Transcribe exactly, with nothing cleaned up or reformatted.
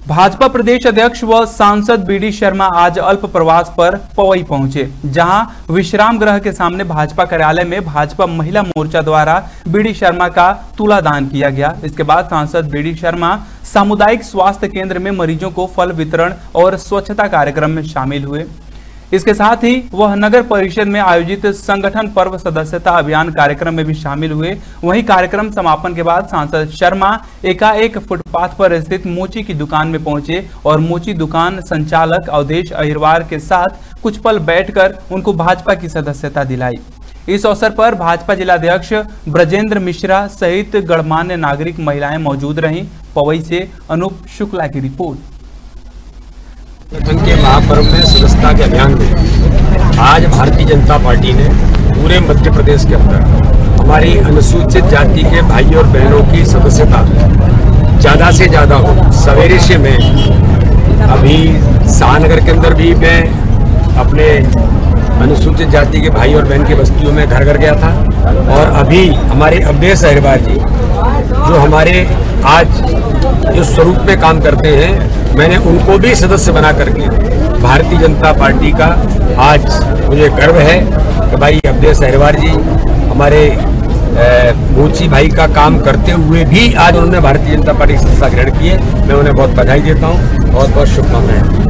भाजपा प्रदेश अध्यक्ष व सांसद बीडी शर्मा आज अल्प प्रवास पर पवई पहुंचे, जहां विश्राम गृह के सामने भाजपा कार्यालय में भाजपा महिला मोर्चा द्वारा बीडी शर्मा का तुलादान किया गया। इसके बाद सांसद बीडी शर्मा सामुदायिक स्वास्थ्य केंद्र में मरीजों को फल वितरण और स्वच्छता कार्यक्रम में शामिल हुए। इसके साथ ही वह नगर परिषद में आयोजित संगठन पर्व सदस्यता अभियान कार्यक्रम में भी शामिल हुए। वहीं कार्यक्रम समापन के बाद सांसद शर्मा एकाएक फुटपाथ पर स्थित मोची की दुकान में पहुंचे और मोची दुकान संचालक अवधेश अहिरवार के साथ कुछ पल बैठकर उनको भाजपा की सदस्यता दिलाई। इस अवसर पर भाजपा जिलाध्यक्ष ब्रजेंद्र मिश्रा सहित गणमान्य नागरिक महिलाएं मौजूद रहीं। पवई से अनूप शुक्ला की रिपोर्ट। संगठन के महापर्व में सदस्यता के अभियान में आज भारतीय जनता पार्टी ने पूरे मध्य प्रदेश के अंदर हमारी अनुसूचित जाति के भाई और बहनों की सदस्यता ज़्यादा से ज़्यादा हो। सवेरे से मैं अभी शाहनगर के अंदर भी मैं अपने अनुसूचित जाति के भाई और बहन की बस्तियों में घर घर गया था, और अभी हमारे अवधेश अहिरवार जी जो हमारे आज जो स्वरूप में काम करते हैं, मैंने उनको भी सदस्य बना करके भारतीय जनता पार्टी का आज मुझे गर्व है कि भाई अवधेश अहिरवार जी हमारे मोची भाई का काम करते हुए भी आज उन्होंने भारतीय जनता पार्टी की सदस्यता ग्रहण की है। मैं उन्हें बहुत बधाई देता हूँ, बहुत बहुत शुभकामनाएं।